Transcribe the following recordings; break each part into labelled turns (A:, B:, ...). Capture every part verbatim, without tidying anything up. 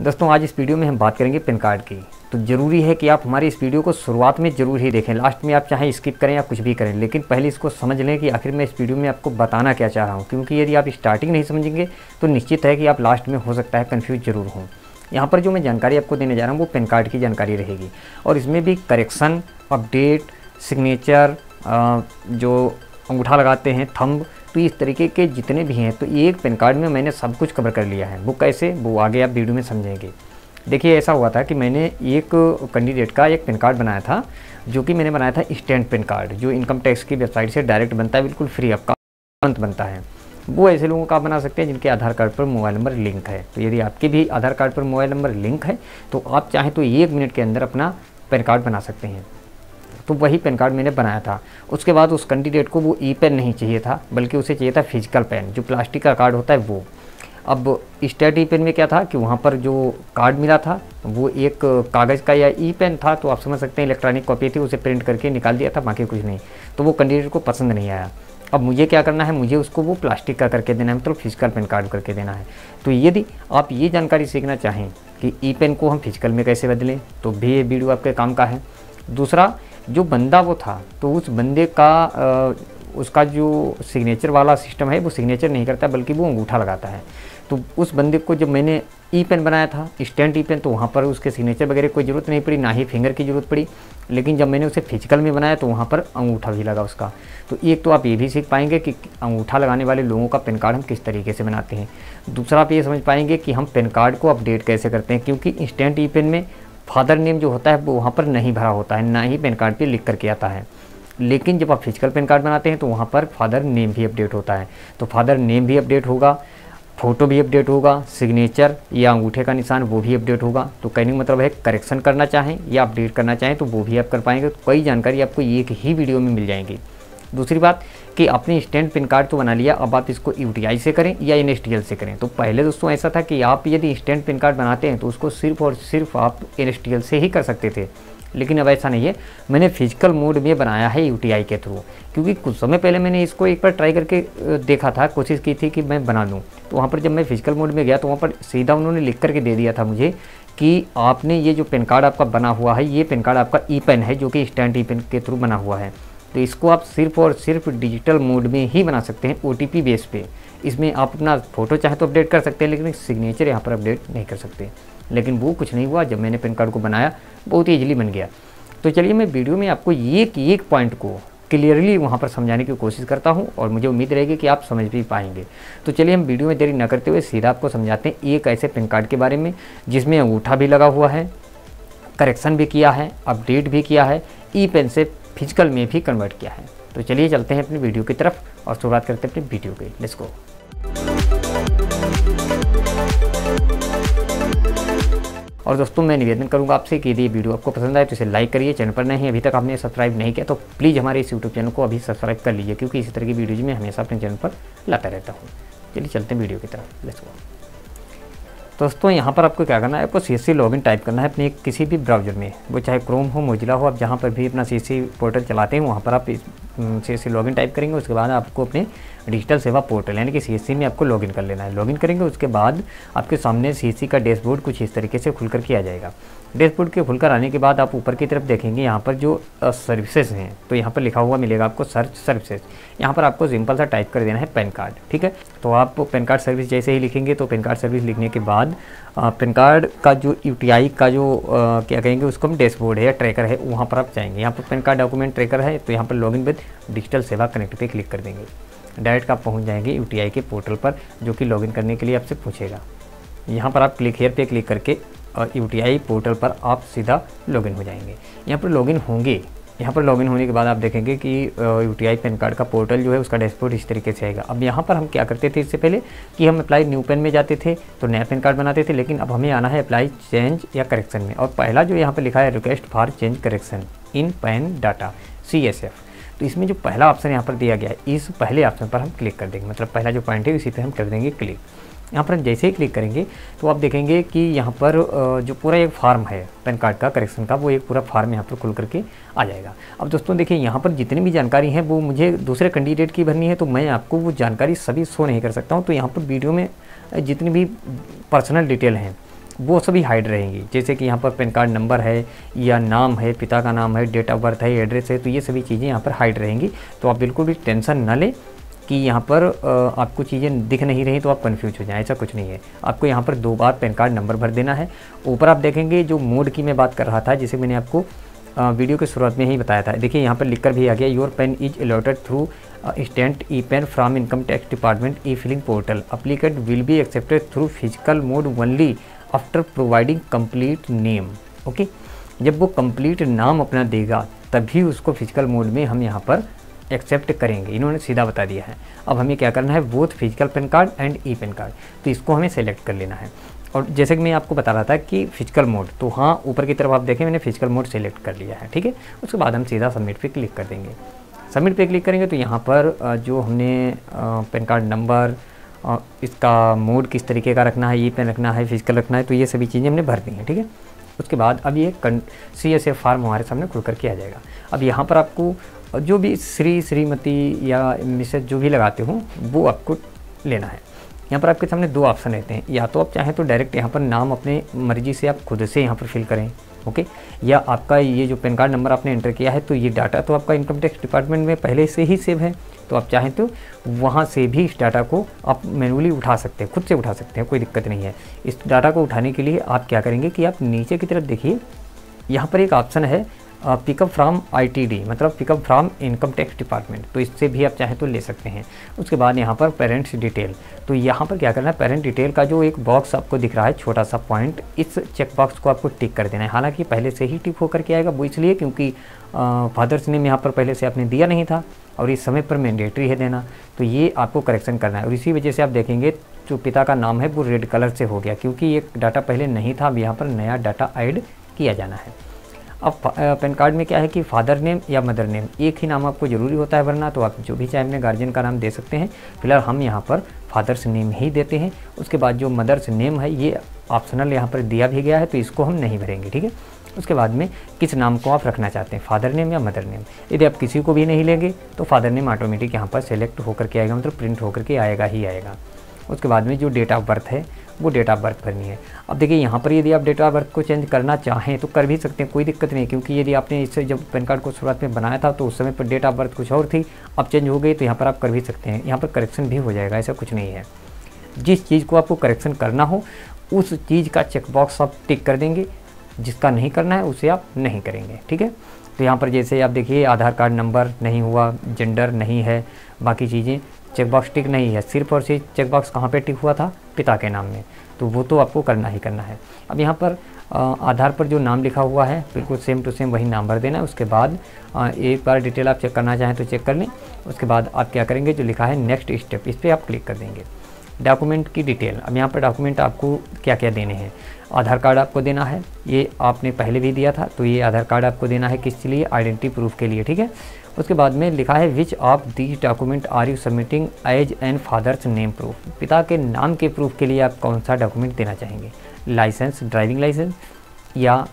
A: दोस्तों आज इस वीडियो में हम बात करेंगे पैन कार्ड की। तो ज़रूरी है कि आप हमारी इस वीडियो को शुरुआत में ज़रूर ही देखें, लास्ट में आप चाहे स्किप करें या कुछ भी करें, लेकिन पहले इसको समझ लें कि आखिर मैं इस वीडियो में आपको बताना क्या चाह रहा हूँ, क्योंकि यदि आप स्टार्टिंग नहीं समझेंगे तो निश्चित है कि आप लास्ट में हो सकता है कन्फ्यूज जरूर हों। यहाँ पर जो मैं जानकारी आपको देने जा रहा हूँ वो पैन कार्ड की जानकारी रहेगी, और इसमें भी करेक्शन, अपडेट, सिग्नेचर, जो अंगूठा लगाते हैं, थंब, तो इस तरीके के जितने भी हैं तो एक पैन कार्ड में मैंने सब कुछ कवर कर लिया है। वो कैसे, वो आगे आप वीडियो में समझेंगे। देखिए ऐसा हुआ था कि मैंने एक कैंडिडेट का एक पैन कार्ड बनाया था, जो कि मैंने बनाया था स्टैंड पैन कार्ड, जो इनकम टैक्स की वेबसाइट से डायरेक्ट बनता है, बिल्कुल फ्री ऑफ कॉस्ट बनता है। वो ऐसे लोगों का आप बना सकते हैं जिनके आधार कार्ड पर मोबाइल नंबर लिंक है। तो यदि आपके भी आधार कार्ड पर मोबाइल नंबर लिंक है तो आप चाहें तो एक मिनट के अंदर अपना पैन कार्ड बना सकते हैं। तो वही पैन कार्ड मैंने बनाया था। उसके बाद उस कैंडिडेट को वो ई पेन नहीं चाहिए था, बल्कि उसे चाहिए था फिजिकल पेन, जो प्लास्टिक का कार्ड होता है वो। अब स्टेट ई पेन में क्या था कि वहाँ पर जो कार्ड मिला था वो एक कागज़ का या ई पेन था, तो आप समझ सकते हैं इलेक्ट्रॉनिक कॉपी थी, उसे प्रिंट करके निकाल दिया था, बाकी कुछ नहीं। तो वो कैंडिडेट को पसंद नहीं आया। अब मुझे क्या करना है, मुझे उसको वो प्लास्टिक का करके देना है, मतलब फिजिकल पेन कार्ड करके देना है। तो यदि आप ये जानकारी सीखना चाहें कि ई पेन को हम फिजिकल में कैसे बदलें, तो भी ये वीडियो आपके काम का है। दूसरा, जो बंदा वो था तो उस बंदे का आ, उसका जो सिग्नेचर वाला सिस्टम है वो सिग्नेचर नहीं करता, बल्कि वो अंगूठा लगाता है। तो उस बंदे को जब मैंने ई पेन बनाया था, स्टैंड ई पेन, तो वहाँ पर उसके सिग्नेचर वगैरह कोई ज़रूरत नहीं पड़ी, ना ही फिंगर की ज़रूरत पड़ी। लेकिन जब मैंने उसे फिजिकल में बनाया तो वहाँ पर अंगूठा भी लगा उसका। तो एक तो आप ये भी सीख पाएंगे कि अंगूठा लगाने वाले लोगों का पैन कार्ड हम किस तरीके से बनाते हैं। दूसरा, आप ये समझ पाएंगे कि हम पैन कार्ड को अपडेट कैसे करते हैं, क्योंकि स्टैंड ई पेन में फादर नेम जो होता है वो वहाँ पर नहीं भरा होता है, ना ही पैन कार्ड पे लिख करके आता है। लेकिन जब आप फिजिकल पैन कार्ड बनाते हैं तो वहाँ पर फादर नेम भी अपडेट होता है। तो फादर नेम भी अपडेट होगा, फ़ोटो भी अपडेट होगा, सिग्नेचर या अंगूठे का निशान वो भी अपडेट होगा। तो कहने का मतलब है करेक्शन करना चाहें या अपडेट करना चाहें तो वो भी आप कर पाएंगे। तो कई जानकारी आपको एक ही वीडियो में मिल जाएंगी। दूसरी बात कि आपने स्टैंड पैन कार्ड तो बना लिया, अब आप इसको यूटीआई से करें या एनएसटीएल से करें। तो पहले दोस्तों ऐसा था कि आप यदि स्टैंड पैन कार्ड बनाते हैं तो उसको सिर्फ और सिर्फ आप एनएसटीएल से ही कर सकते थे, लेकिन अब ऐसा नहीं है। मैंने फिजिकल मोड में बनाया है यूटीआई के थ्रू, क्योंकि कुछ समय पहले मैंने इसको एक बार ट्राई करके देखा था, कोशिश की थी कि मैं बना दूँ। तो वहाँ पर जब मैं फिजिकल मोड में गया तो वहाँ पर सीधा उन्होंने लिख करके दे दिया था मुझे कि आपने ये जो पैन कार्ड आपका बना हुआ है, ये पैन कार्ड आपका ई पेन है, जो कि स्टैंड ई पेन के थ्रू बना हुआ है। तो इसको आप सिर्फ और सिर्फ डिजिटल मोड में ही बना सकते हैं, ओटीपी बेस पे। इसमें आप अपना फ़ोटो चाहे तो अपडेट कर सकते हैं, लेकिन सिग्नेचर यहाँ पर अपडेट नहीं कर सकते। लेकिन वो कुछ नहीं हुआ, जब मैंने पैन कार्ड को बनाया बहुत ही ईजिली बन गया। तो चलिए मैं वीडियो में आपको एक एक पॉइंट को क्लियरली वहाँ पर समझाने की कोशिश करता हूँ, और मुझे उम्मीद रहेगी कि आप समझ भी पाएंगे। तो चलिए हम वीडियो में देरी न करते हुए सीधा आपको समझाते हैं एक ऐसे पैन कार्ड के बारे में जिसमें अंगूठा भी लगा हुआ है, करेक्शन भी किया है, अपडेट भी किया है, ई पेन से फिजिकल में भी कन्वर्ट किया है। तो चलिए चलते हैं अपनी वीडियो की तरफ और शुरुआत करते हैं अपनी वीडियो की। Let's go. और दोस्तों मैं निवेदन करूंगा आपसे कि यदि ये वीडियो आपको पसंद आए तो इसे लाइक करिए। चैनल पर नहीं अभी तक आपने सब्सक्राइब नहीं किया तो प्लीज़ हमारे इस यूट्यूब चैनल को अभी सब्सक्राइब कर लीजिए, क्योंकि इसी तरह की वीडियोज में हमेशा अपने चैनल पर लाता रहता हूँ। चलिए चलते हैं वीडियो की तरफ। Let's go. दोस्तों यहाँ पर आपको क्या करना है, आपको C S C login type करना है अपने किसी भी ब्राउज़र में, वो चाहे क्रोम हो, मोजिला हो, आप जहाँ पर भी अपना सी एस सी पोर्टल चलाते हैं वहाँ पर आप C S C login type करेंगे। उसके बाद आपको अपने डिजिटल सेवा पोर्टल यानी कि सी एस सी में आपको लॉगिन कर लेना है। लॉगिन करेंगे उसके बाद आपके सामने सी एस सी का डैशबोर्ड कुछ इस तरीके से खुल कर के आ जाएगा। डैशबोर्ड के खुलकर आने के बाद आप ऊपर की तरफ देखेंगे यहाँ पर जो सर्विसेज हैं, तो यहाँ पर लिखा हुआ मिलेगा आपको सर्च सर्विसेज। यहाँ पर आपको सिंपल सा टाइप कर देना है पैन कार्ड, ठीक है। तो आप पैन कार्ड सर्विस जैसे ही लिखेंगे तो पैन कार्ड सर्विस लिखने के बाद पैन कार्ड का जो यूटीआई का जो आ, क्या कहेंगे उसको हम डैशबोर्ड है या ट्रैकर है, वहाँ पर आप जाएंगे। यहाँ पर पैन कार्ड डॉक्यूमेंट ट्रैकर है, तो यहाँ पर login with digital Seva connect पे क्लिक कर देंगे। डायरेक्ट आप पहुँच जाएंगे यूटीआई के पोर्टल पर, जो कि लॉगिन करने के लिए आपसे पूछेगा। यहाँ पर आप क्लिक हेयर पे क्लिक करके और यूटीआई पोर्टल पर आप सीधा लॉगिन हो जाएंगे। यहाँ पर लॉगिन होंगे, यहाँ पर लॉगिन होने के बाद आप देखेंगे कि यूटीआई पैन कार्ड का पोर्टल जो है उसका डैशबोर्ड इस तरीके से आएगा। अब यहाँ पर हम क्या करते थे इससे पहले कि हम अप्लाई न्यू पैन में जाते थे तो नया पैन कार्ड बनाते थे, लेकिन अब हमें आना है अप्लाई चेंज या करेक्शन में। और पहला जो यहाँ पर लिखा है request for change correction in PAN data C S F, तो इसमें जो पहला ऑप्शन यहाँ पर दिया गया है इस पहले ऑप्शन पर हम क्लिक कर देंगे, मतलब पहला जो पॉइंट है इसी पर हम कर देंगे क्लिक। यहाँ पर जैसे ही क्लिक करेंगे तो आप देखेंगे कि यहाँ पर जो पूरा एक फार्म है पैन कार्ड का करेक्शन का, वो एक पूरा फार्म यहाँ पर खुल करके आ जाएगा। अब दोस्तों देखिए यहाँ पर जितनी भी जानकारी है वो मुझे दूसरे कैंडिडेट की भरनी है, तो मैं आपको वो जानकारी सभी शो नहीं कर सकता हूँ। तो यहाँ पर वीडियो में जितनी भी पर्सनल डिटेल हैं वो सभी हाइड रहेंगी। जैसे कि यहाँ पर पैन कार्ड नंबर है या नाम है, पिता का नाम है, डेट ऑफ बर्थ है, एड्रेस है, तो ये सभी चीज़ें यहाँ पर हाइड रहेंगी। तो आप बिल्कुल भी टेंशन ना लें कि यहाँ पर आपको चीज़ें दिख नहीं रही तो आप कंफ्यूज हो जाएं, ऐसा कुछ नहीं है। आपको यहाँ पर दो बार पैन कार्ड नंबर भर देना है। ऊपर आप देखेंगे जो मोड की मैं बात कर रहा था, जिसे मैंने आपको वीडियो के शुरुआत में ही बताया था, देखिए यहाँ पर लिखकर भी आ गया, your PAN is allotted through stand E PAN from income tax department e filing portal, applicant will be accepted through physical mode only after providing complete name. Okay, जब वो कंप्लीट नाम अपना देगा तभी उसको फिजिकल मोड में हम यहाँ पर एक्सेप्ट करेंगे। इन्होंने सीधा बता दिया है। अब हमें क्या करना है, both physical PAN card and e PAN card, तो इसको हमें सेलेक्ट कर लेना है। और जैसे कि मैं आपको बता रहा था कि फिजिकल मोड, तो हाँ ऊपर की तरफ आप देखें मैंने फिजिकल मोड सेलेक्ट कर लिया है, ठीक है। उसके बाद हम सीधा सबमिट पे क्लिक कर देंगे। सबमिट पे क्लिक करेंगे तो यहाँ पर जो हमने पैन कार्ड नंबर, इसका मोड किस तरीके का रखना है, ई पेन रखना है, फिजिकल रखना है, तो ये सभी चीज़ें हमने भर दी हैं, ठीक है। उसके बाद अब ये सी एस एफ फॉर्म हमारे सामने खुल करके आ जाएगा। अब यहाँ पर आपको जो भी श्री, श्रीमती या मिसेज जो भी लगाते हो वो आपको लेना है। यहाँ पर आपके सामने दो ऑप्शन रहते हैं, या तो आप चाहें तो डायरेक्ट यहाँ पर नाम अपने मर्जी से आप खुद से यहाँ पर फिल करें, ओके, या आपका ये जो पैन कार्ड नंबर आपने एंटर किया है तो ये डाटा तो आपका इनकम टैक्स डिपार्टमेंट में पहले से ही सेव है, तो आप चाहें तो वहाँ से भी इस डाटा को आप मैनुअली उठा सकते हैं, खुद से उठा सकते हैं, कोई दिक्कत नहीं है। इस डाटा को उठाने के लिए आप क्या करेंगे कि आप नीचे की तरफ देखिए, यहाँ पर एक ऑप्शन है पिकअप फ्रॉम आईटीडी, मतलब pickup from income tax department, तो इससे भी आप चाहें तो ले सकते हैं। उसके बाद यहाँ पर पेरेंट्स डिटेल, तो यहाँ पर क्या करना है, पेरेंट डिटेल का जो एक बॉक्स आपको दिख रहा है छोटा सा पॉइंट, इस चेक बॉक्स को आपको टिक कर देना है। हालांकि पहले से ही टिक होकर के आएगा, वो इसलिए क्योंकि फादर्स नेम यहाँ पर पहले से आपने दिया नहीं था और इस समय पर मैंडेटरी है देना, तो ये आपको करेक्शन करना है। और इसी वजह से आप देखेंगे जो पिता का नाम है वो रेड कलर से हो गया, क्योंकि ये डाटा पहले नहीं था, अब यहाँ पर नया डाटा ऐड किया जाना है। अब पैन कार्ड में क्या है कि फादर नेम या मदर नेम एक ही नाम आपको ज़रूरी होता है, वरना तो आप जो भी चाहे अपने गार्जियन का नाम दे सकते हैं। फिलहाल हम यहाँ पर फादर्स नेम ही देते हैं। उसके बाद जो मदर्स नेम है ये ऑप्शनल यहाँ पर दिया भी गया है, तो इसको हम नहीं भरेंगे, ठीक है। उसके बाद में किस नाम को आप रखना चाहते हैं, फादर नेम या मदर नेम। यदि आप किसी को भी नहीं लेंगे तो फादर नेम ऑटोमेटिक यहाँ पर सेलेक्ट होकर के आएगा, मतलब प्रिंट होकर के आएगा ही आएगा। उसके बाद में जो डेट ऑफ बर्थ है वो डेट ऑफ बर्थ भरनी है। अब देखिए यहाँ पर यदि आप डेट ऑफ बर्थ को चेंज करना चाहें तो कर भी सकते हैं, कोई दिक्कत नहीं, क्योंकि यदि आपने इससे जब पैन कार्ड को शुरुआत में बनाया था तो उस समय पर डेट ऑफ बर्थ कुछ और थी, अब चेंज हो गई, तो यहाँ पर आप कर भी सकते हैं। यहाँ पर करेक्शन भी हो जाएगा, ऐसा कुछ नहीं है। जिस चीज़ को आपको करेक्शन करना हो उस चीज़ का चेकबॉक्स आप टिक कर देंगे, जिसका नहीं करना है उसे आप नहीं करेंगे, ठीक है। तो यहाँ पर जैसे आप देखिए आधार कार्ड नंबर नहीं हुआ, जेंडर नहीं है, बाकी चीज़ें चेकबॉक्स टिक नहीं है, सिर्फ और सिर्फ चेकबॉक्स कहाँ पे टिक हुआ था, पिता के नाम में, तो वो तो आपको करना ही करना है। अब यहाँ पर आधार पर जो नाम लिखा हुआ है बिल्कुल सेम टू सेम वही नाम भर देना है। उसके बाद एक बार डिटेल आप चेक करना चाहें तो चेक कर लें। उसके बाद आप क्या करेंगे, जो लिखा है नेक्स्ट स्टेप, इस पर आप क्लिक कर देंगे। डॉक्यूमेंट की डिटेल, अब यहाँ पर डॉक्यूमेंट आपको क्या क्या देने हैं, आधार कार्ड आपको देना है, ये आपने पहले भी दिया था, तो ये आधार कार्ड आपको देना है किस लिए, आइडेंटिटी प्रूफ के लिए, ठीक है। उसके बाद में लिखा है which of these document are you submitting as an father's name proof, पिता के नाम के प्रूफ के लिए आप कौन सा डॉक्यूमेंट देना चाहेंगे, लाइसेंस, ड्राइविंग लाइसेंस या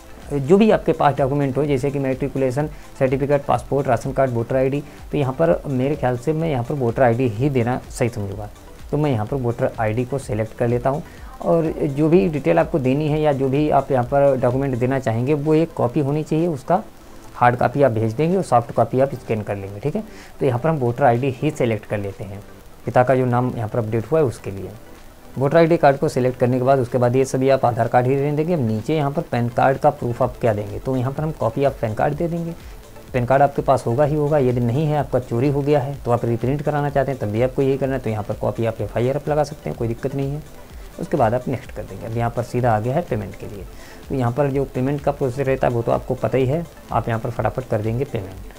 A: जो भी आपके पास डॉक्यूमेंट हो, जैसे कि matriculation certificate, passport, ration card, voter ID. तो यहाँ पर मेरे ख्याल से मैं यहाँ पर वोटर आईडी ही देना सही समझूंगा, तो मैं यहाँ पर वोटर आईडी को सिलेक्ट कर लेता हूँ। और जो भी डिटेल आपको देनी है या जो भी आप यहाँ पर डॉक्यूमेंट देना चाहेंगे वो एक कॉपी होनी चाहिए, उसका हार्ड कॉपी आप भेज देंगे और सॉफ्ट कॉपी आप स्कैन कर लेंगे, ठीक है। तो यहाँ पर हम वोटर आईडी ही सेलेक्ट कर लेते हैं, पिता का जो नाम यहाँ पर अपडेट हुआ है उसके लिए। वोटर आईडी कार्ड को सिलेक्ट करने के बाद उसके बाद ये सभी आप आधार कार्ड ही रहने देंगे। अब नीचे यहाँ पर पैन कार्ड का प्रूफ आप क्या देंगे, तो यहाँ पर हम कॉपी ऑफ पैन कार्ड दे देंगे। पैन कार्ड आपके पास होगा ही होगा, यदि नहीं है, आपका चोरी हो गया है तो आप रिप्रिंट कराना चाहते हैं तब भी आपको यही करना है, तो यहाँ पर कॉपी आप एफ आई आर आप लगा सकते हैं, कोई दिक्कत नहीं है। उसके बाद आप नेक्स्ट कर देंगे। अब यहाँ पर सीधा आ गया है पेमेंट के लिए, तो यहाँ पर जो पेमेंट का प्रोसेस रहता है वो तो आपको पता ही है, आप यहाँ पर फटाफट कर देंगे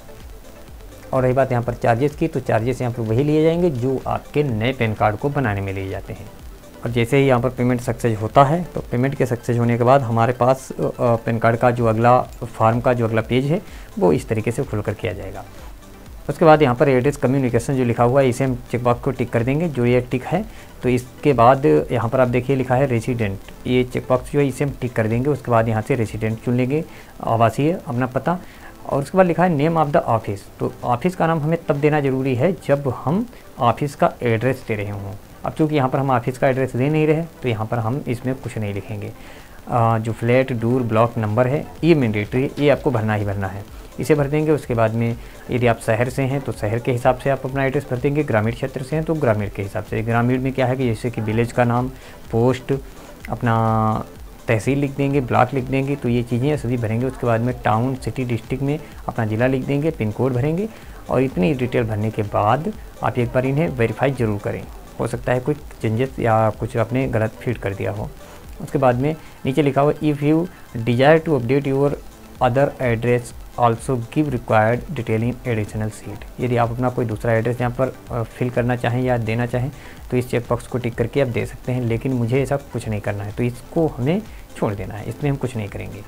A: पेमेंट। और रही बात यहाँ पर चार्जेस की, तो चार्जेस यहाँ पर वही लिए जाएंगे जो आपके नए पैन कार्ड को बनाने में लिए जाते हैं। और जैसे ही यहाँ पर पेमेंट सक्सेस होता है तो पेमेंट के सक्सेस होने के बाद हमारे पास पैन कार्ड का जो अगला फॉर्म का जो अगला पेज है वो इस तरीके से खुल कर किया जाएगा। उसके बाद यहाँ पर एड्रेस कम्युनिकेशन जो लिखा हुआ है इसे हम चेकबॉक्स को टिक कर देंगे, जो ये टिक है। तो इसके बाद यहाँ पर आप देखिए लिखा है रेसिडेंट, ये चेकबॉक्स जो है इसे हम टिक कर देंगे। उसके बाद यहाँ से रेसिडेंट चुन लेंगे, आवासीय अपना पता। और उसके बाद लिखा है नेम ऑफ़ द ऑफिस, तो ऑफिस का नाम हमें तब देना ज़रूरी है जब हम ऑफिस का एड्रेस दे रहे हों। अब चूँकि यहाँ पर हम ऑफिस का एड्रेस दे नहीं रहे तो यहाँ पर हम इसमें कुछ नहीं लिखेंगे। आ, जो फ्लैट डोर ब्लॉक नंबर है ये मैंडेटरी, ये आपको भरना ही भरना है, इसे भर देंगे। उसके बाद में यदि आप शहर से हैं तो शहर के हिसाब से आप अपना एड्रेस भर देंगे, ग्रामीण क्षेत्र से हैं तो ग्रामीण के हिसाब से। ग्रामीण में क्या है कि जैसे कि विलेज का नाम, पोस्ट, अपना तहसील लिख देंगे, ब्लॉक लिख देंगे, तो ये चीज़ें सभी भरेंगे। उसके बाद में टाउन, सिटी, डिस्ट्रिक्ट में अपना ज़िला लिख देंगे, पिन कोड भरेंगे और इतनी डिटेल भरने के बाद आप एक बार इन्हें वेरीफाई ज़रूर करें। हो सकता है कोई झंझट या कुछ आपने गलत फीड कर दिया हो। उसके बाद में नीचे लिखा हुआ if you desire to update your other address also give required detail in additional sheet. यदि आप अपना कोई दूसरा एड्रेस यहाँ पर फिल करना चाहें या देना चाहें तो इस चेक बॉक्स को टिक करके आप दे सकते हैं, लेकिन मुझे ऐसा कुछ नहीं करना है तो इसको हमें छोड़ देना है, इसमें हम कुछ नहीं करेंगे।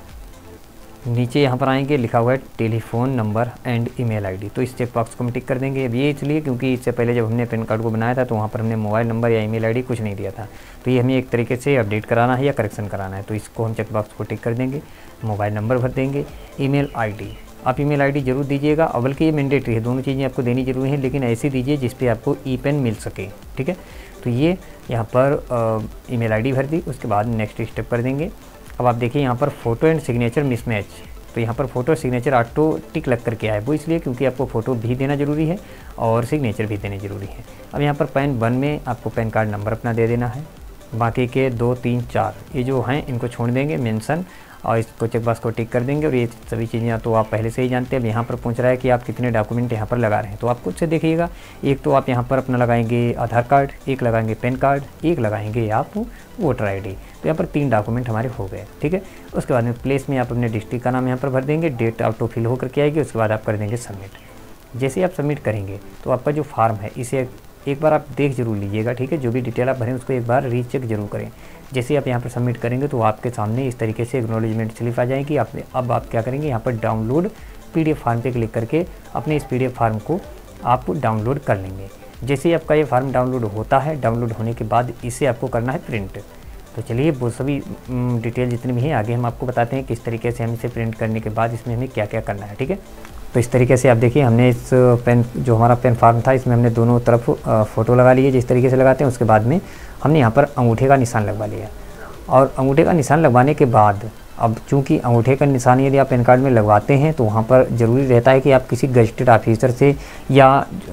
A: नीचे यहाँ पर आएंगे, लिखा हुआ है telephone number and email ID, तो इस चेक बॉक्स को हम टिक कर देंगे। अब ये इसलिए क्योंकि इससे पहले जब हमने पैन कार्ड को बनाया था तो वहाँ पर हमने मोबाइल नंबर या ईमेल आईडी कुछ नहीं दिया था, तो ये हमें एक तरीके से अपडेट कराना है या करेक्शन कराना है, तो इसको हम चेक बॉक्स को टिक कर देंगे। मोबाइल नंबर भर देंगे, ईमेल आईडी, आप ईमेल आईडी जरूर दीजिएगा, और बल्कि ये मैंडेटरी है, दोनों चीज़ें आपको देनी जरूरी है, लेकिन ऐसी दीजिए जिस पे आपको ई पेन मिल सके, ठीक है। तो ये यहाँ पर ईमेल आईडी भर दी, उसके बाद नेक्स्ट स्टेप कर देंगे। अब आप देखिए यहाँ पर फ़ोटो एंड सिग्नेचर मिसमैच, तो यहाँ पर फ़ोटो सिग्नेचर ऑटो टिक लग करके आया है, वो इसलिए क्योंकि आपको फ़ोटो भी देना ज़रूरी है और सिग्नेचर भी देने ज़रूरी है। अब यहाँ पर पैन वन में आपको पैन कार्ड नंबर अपना दे देना है, बाकी के दो तीन चार ये जो हैं इनको छोड़ देंगे मेंशन, और इसको चेक बॉक्स को टिक कर देंगे। और ये सभी चीज़ें तो आप पहले से ही जानते हैं। अब यहाँ पर पूछ रहा है कि आप कितने डॉक्यूमेंट यहाँ पर लगा रहे हैं, तो आप खुद से देखिएगा। एक तो आप यहाँ पर अपना लगाएंगे आधार कार्ड, एक लगाएंगे पैन कार्ड, एक लगाएंगे आप वोटर आईडी, तो यहाँ पर तीन डॉक्यूमेंट हमारे हो गए, ठीक है। उसके बाद में प्लेस में आप अपने डिस्ट्रिक्ट का नाम यहाँ पर भर देंगे, डेट ऑटो फिल होकर के आएगी, उसके बाद आप कर देंगे सबमिट। जैसे ही आप सबमिट करेंगे तो आपका जो फार्म है इसे एक बार आप देख जरूर लीजिएगा, ठीक है। जो भी डिटेल आप भरें उसको एक बार रीचेक जरूर करें। जैसे आप यहाँ पर सबमिट करेंगे तो आपके सामने इस तरीके से एक्नॉलेजमेंट स्लिप आ जाएगी। आप अब आप क्या करेंगे, यहाँ पर डाउनलोड पीडीएफ फार्म पे क्लिक करके अपने इस पीडीएफ फार्म को आप डाउनलोड कर लेंगे। जैसे ही आपका ये फार्म डाउनलोड होता है, डाउनलोड होने के बाद इसे आपको करना है प्रिंट। तो चलिए वो सभी डिटेल जितनी भी हैं आगे हम आपको बताते हैं किस तरीके से हम इसे प्रिंट करने के बाद इसमें हमें क्या क्या करना है, ठीक है। तो इस तरीके से आप देखिए हमने इस पेन जो हमारा पेन फार्म था इसमें हमने दोनों तरफ फ़ोटो लगा लिए जिस तरीके से लगाते हैं। उसके बाद में हमने यहाँ पर अंगूठे का निशान लगवा लिया, और अंगूठे का निशान लगवाने के बाद अब चूँकि अंगूठे का निशान यदि आप पैन कार्ड में लगवाते हैं तो वहाँ पर ज़रूरी रहता है कि आप किसी गजटेड ऑफिसर से या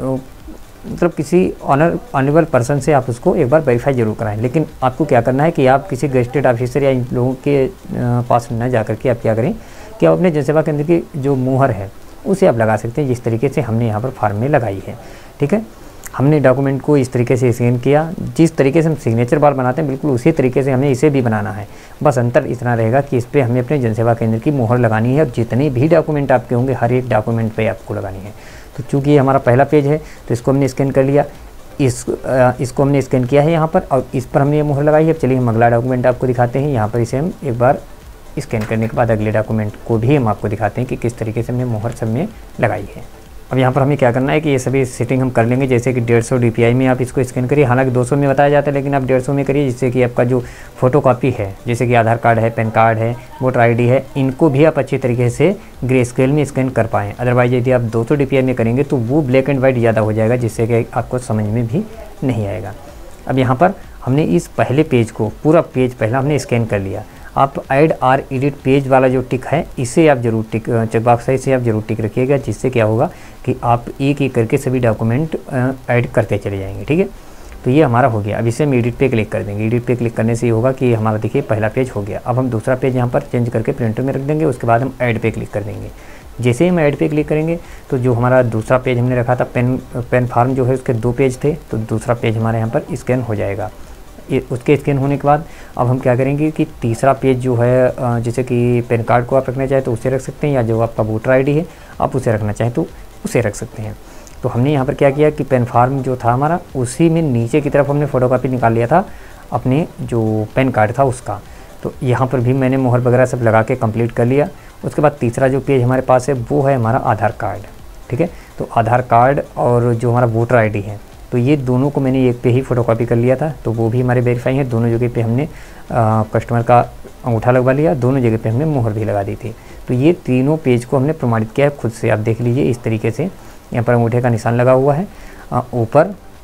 A: मतलब किसी ऑनर ऑनरेबल पर्सन से आप उसको एक बार वेरीफाई जरूर कराएं। लेकिन आपको क्या करना है कि आप किसी गजटेड ऑफिसर या इन लोगों के पास न जा करके आप क्या करें कि आप अपने जनसेवा केंद्र की जो मुहर है उसे आप लगा सकते हैं, जिस तरीके से हमने यहाँ पर फार्म में लगाई है, ठीक है। हमने डॉक्यूमेंट को इस तरीके से स्कैन किया, जिस तरीके से हम सिग्नेचर बार बनाते हैं बिल्कुल उसी तरीके से हमें इसे भी बनाना है। बस अंतर इतना रहेगा कि इस पर हमें अपने जनसेवा केंद्र की मुहर लगानी है, और जितने भी डॉक्यूमेंट आपके होंगे हर एक डॉक्यूमेंट पे आपको लगानी है। तो चूँकि ये हमारा पहला पेज है तो इसको हमने स्कैन कर लिया, इस इसको हमने स्कैन किया है यहाँ पर, और इस पर हमने ये मुहर लगाई है। अब चलिए हम अगला डॉक्यूमेंट आपको दिखाते हैं। यहाँ पर इसे हम एक बार स्कैन करने के बाद अगले डॉक्यूमेंट को भी हम आपको दिखाते हैं कि किस तरीके से हमने मुहर सब में लगाई है। अब यहाँ पर हमें क्या करना है कि ये सभी सेटिंग हम कर लेंगे, जैसे कि डेढ़ सौ डी पी आई में आप इसको स्कैन करिए। हालांकि दो सौ में बताया जाता है लेकिन आप डेढ़ सौ में करिए, जिससे कि आपका जो फोटो कॉपी है जैसे कि आधार कार्ड है, पैन कार्ड है, वोटर आई डी है, इनको भी आप अच्छी तरीके से ग्रे स्केल में स्कैन कर पाएँ। अदरवाइज यदि आप दो सौ डी पी आई में करेंगे तो वो ब्लैक एंड वाइट ज़्यादा हो जाएगा, जिससे कि आपको समझ में भी नहीं आएगा। अब यहाँ पर हमने इस पहले पेज को पूरा पेज पहला हमने स्कैन कर लिया। आप ऐड आर एडिट पेज वाला जो टिक है इसे आप जरूर टिक चेक बॉक्स है इसे आप जरूर टिक रखिएगा, जिससे क्या होगा कि आप एक एक करके सभी डॉक्यूमेंट ऐड करते चले जाएंगे, ठीक है। तो ये हमारा हो गया। अब इसे हम एडिट पे क्लिक कर देंगे। एडिट पे क्लिक करने से ये होगा कि हमारा देखिए पहला पेज हो गया। अब हम दूसरा पेज यहाँ पर चेंज करके प्रिंटर में रख देंगे। उसके बाद हम ऐड पे क्लिक कर देंगे। जैसे ही हम ऐड पे क्लिक करेंगे तो जो हमारा दूसरा पेज हमने रखा था पेन पेन फार्म जो है उसके दो पेज थे, तो दूसरा पेज हमारे यहाँ पर स्कैन हो जाएगा। उसके स्कैन होने के बाद अब हम क्या करेंगे कि तीसरा पेज जो है जैसे कि पैन कार्ड को आप रखना चाहें तो उसे रख सकते हैं, या जो आपका वोटर आईडी है आप उसे रखना चाहें तो उसे रख सकते हैं। तो हमने यहाँ पर क्या किया कि पैन फार्म जो था हमारा उसी में नीचे की तरफ हमने फ़ोटोकॉपी निकाल लिया था अपने जो पैन कार्ड था उसका। तो यहाँ पर भी मैंने मोहर वगैरह सब लगा के कंप्लीट कर लिया। उसके बाद तीसरा जो पेज हमारे पास है वो है हमारा आधार कार्ड, ठीक है। तो आधार कार्ड और जो हमारा वोटर आईडी है तो ये दोनों को मैंने एक पे ही फ़ोटोकॉपी कर लिया था, तो वो भी हमारे वेरीफाई है। दोनों जगह पे हमने आ, कस्टमर का अंगूठा लगवा लिया, दोनों जगह पे हमने मोहर भी लगा दी थी। तो ये तीनों पेज को हमने प्रमाणित किया है खुद से। आप देख लीजिए इस तरीके से यहाँ पर अंगूठे का निशान लगा हुआ है ऊपर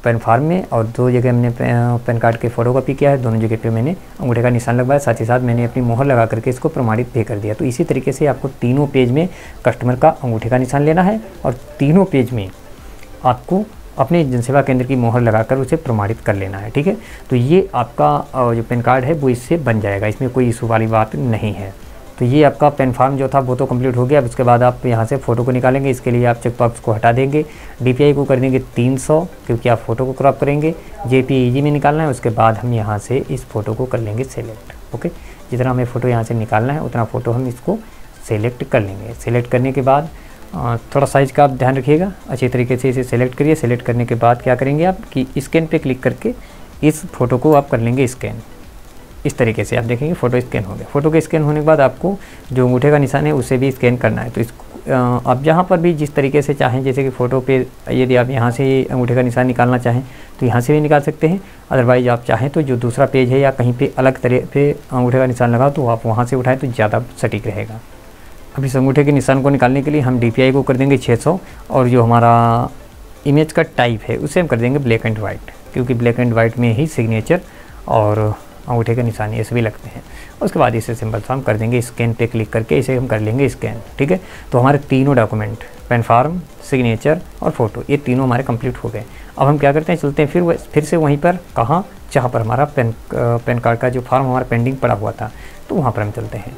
A: पैन फार्म में और दो जगह हमने पैन कार्ड के फ़ोटो कॉपी किया है, दोनों जगह पे मैंने अंगूठे का निशान लगवाया, साथ ही साथ मैंने अपनी मोहर लगा करके इसको प्रमाणित भी कर दिया। तो इसी तरीके से आपको तीनों पेज में कस्टमर का अंगूठे का निशान लेना है और तीनों पेज में आपको अपने जनसेवा केंद्र की मोहर लगाकर उसे प्रमाणित कर लेना है। ठीक है, तो ये आपका जो पैन कार्ड है वो इससे बन जाएगा, इसमें कोई इशू वाली बात नहीं है। तो ये आपका पैन फॉर्म जो था वो तो कंप्लीट हो गया। अब उसके बाद आप यहाँ से फ़ोटो को निकालेंगे, इसके लिए आप चेक बॉक्स को हटा देंगे, डीपीआई को कर देंगे तीन सौ क्योंकि आप फ़ोटो को क्रॉप करेंगे, जेपीईजी में निकालना है। उसके बाद हम यहाँ से इस फ़ोटो को कर लेंगे सेलेक्ट। ओके, जितना हमें फ़ोटो यहाँ से निकालना है उतना फ़ोटो हम इसको सेलेक्ट कर लेंगे। सेलेक्ट करने के बाद थोड़ा साइज़ का आप ध्यान रखिएगा, अच्छी तरीके से इसे सेलेक्ट करिए। सेलेक्ट करने के बाद क्या करेंगे आप कि स्कैन पे क्लिक करके इस फ़ोटो को आप कर लेंगे स्कैन। इस तरीके से आप देखेंगे फ़ोटो स्कैन हो गया। फ़ोटो के स्कैन होने के बाद आपको जो अंगूठे का निशान है उसे भी स्कैन करना है। तो इस आप जहाँ पर भी जिस तरीके से चाहें, जैसे कि फ़ोटो पे यदि आप यहाँ से अंगूठे का निशान निकालना चाहें तो यहाँ से भी निकाल सकते हैं। अदरवाइज़ आप चाहें तो जो दूसरा पेज है या कहीं पे अलग तरह पे अंगूठे का निशान लगा तो आप वहाँ से उठाएँ तो ज़्यादा सटीक रहेगा। अब इस अंगूठे के निशान को निकालने के लिए हम डी पी आई को कर देंगे छः सौ और जो हमारा इमेज का टाइप है उसे हम कर देंगे ब्लैक एंड वाइट, क्योंकि ब्लैक एंड वाइट में ही सिग्नेचर और अंगूठे के निशान ये सभी लगते हैं। उसके बाद इसे सिंपल सा हम कर देंगे स्कैन पे क्लिक करके इसे हम कर लेंगे स्कैन। ठीक है, तो हमारे तीनों डॉक्यूमेंट पैन फॉर्म, सिग्नेचर और फोटो ये तीनों हमारे कंप्लीट हो गए। अब हम क्या करते हैं, चलते हैं फिर फिर से वहीं पर, कहाँ, जहाँ पर हमारा पैन पैन कार्ड का जो फॉर्म हमारा पेंडिंग पड़ा हुआ था तो वहाँ पर हम चलते हैं।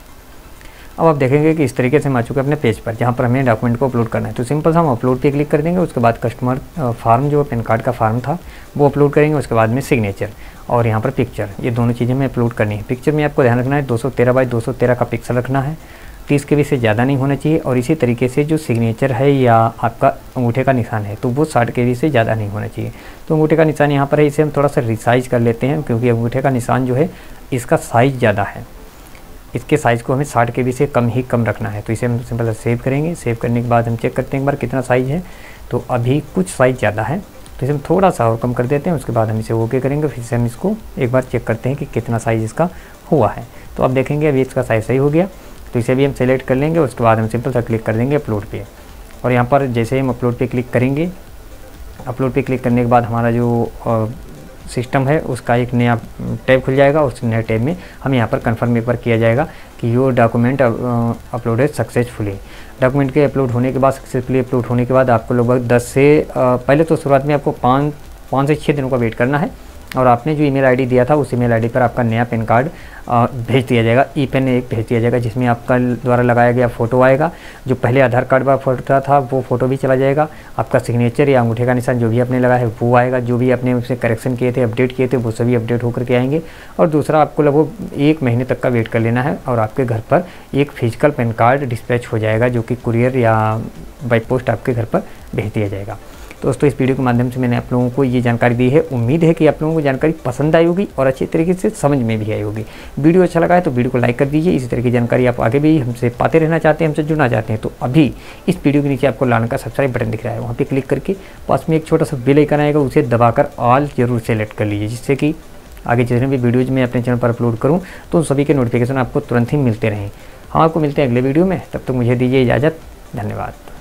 A: अब आप देखेंगे कि इस तरीके से हम आ चुके हैं अपने पेज पर जहाँ पर हमें डॉक्यूमेंट को अपलोड करना है। तो सिंपल सा हम अपलोड पे क्लिक कर देंगे। उसके बाद कस्टमर फार्म जो पैन कार्ड का फार्म था वो अपलोड करेंगे। उसके बाद में सिग्नेचर और यहाँ पर पिक्चर, ये दोनों चीज़ें हमें अपलोड करनी है। पिक्चर में आपको ध्यान रखना है दो सौ तेरह बाई दो सौ तेरह का पिक्सल रखना है, तीस के बी से ज़्यादा नहीं होना चाहिए। और इसी तरीके से जो सिग्नेचर है या आपका अंगूठे का निशान है तो वो साठ के बी से ज़्यादा नहीं होना चाहिए। तो अंगूठे का निशान यहाँ पर है, इसे हम थोड़ा सा रिसाइज कर लेते हैं क्योंकि अंगूठे का निशान जो है इसका साइज़ ज़्यादा है, इसके साइज़ को हमें साठ के बी से कम ही कम रखना है। तो इसे हम सिंपल सेव करेंगे। सेव करने के बाद हम चेक करते हैं एक बार कितना साइज़ है, तो अभी कुछ साइज़ ज़्यादा है तो इसे हम थोड़ा सा और कम कर देते हैं। उसके बाद हम इसे ओके करेंगे, फिर से हम इसको एक बार चेक करते हैं कि कितना साइज़ इसका हुआ है। तो आप देखेंगे अभी इसका साइज़ सही हो गया। तो इसे भी हम सेलेक्ट कर लेंगे। उसके बाद हम सिंपल सा क्लिक कर देंगे अपलोड पे। और यहाँ पर जैसे हम अपलोड पे क्लिक करेंगे, अपलोड पे क्लिक करने के बाद हमारा जो सिस्टम है उसका एक नया टैब खुल जाएगा। उस नए टैब में हम यहाँ पर कन्फर्म एक बार किया जाएगा कि your document uploaded successfully. Document के अपलोड होने के बाद, सक्सेसफुली अपलोड होने के बाद आपको लगभग दस से पहले तो शुरुआत में आपको पाँच पाँच से छः दिनों का वेट करना है। और आपने जो ईमेल आईडी दिया था उस ईमेल आईडी पर आपका नया पैन कार्ड भेज दिया जाएगा, ई पेन एक भेज दिया जाएगा जिसमें आपका द्वारा लगाया गया फ़ोटो आएगा। जो पहले आधार कार्ड पर फोटो था वो फ़ोटो भी चला जाएगा। आपका सिग्नेचर या अंगूठे का निशान जो भी आपने लगाया है वो आएगा। जो भी आपने उससे करेक्शन किए थे, अपडेट किए थे, वो सभी अपडेट होकर के आएंगे। और दूसरा, आपको लगभग एक महीने तक का वेट कर लेना है और आपके घर पर एक फिजिकल पैन कार्ड डिस्पैच हो जाएगा जो कि कुरियर या बाई पोस्ट आपके घर पर भेज दिया जाएगा। तो दोस्तों, इस वीडियो के माध्यम से मैंने आप लोगों को ये जानकारी दी है। उम्मीद है कि आप लोगों को जानकारी पसंद आई होगी और अच्छी तरीके से समझ में भी आई होगी। वीडियो अच्छा लगा है तो वीडियो को लाइक कर दीजिए। इसी तरह की जानकारी आप आगे भी हमसे पाते रहना चाहते हैं, हमसे जुड़ना चाहते हैं तो अभी इस वीडियो के नीचे आपको लाल का सब्सक्राइब बटन दिख रहा है, वहाँ पर क्लिक करके पास में एक छोटा सा बेल आइकन आएगा, उसे दबाकर ऑल जरूर सेलेक्ट कर लीजिए, जिससे कि आगे जितने भी वीडियोज़ मैं अपने चैनल पर अपलोड करूँ तो उन सभी के नोटिफिकेशन आपको तुरंत ही मिलते रहें। हाँ, आपको मिलते हैं अगले वीडियो में, तब तक मुझे दीजिए इजाज़त। धन्यवाद।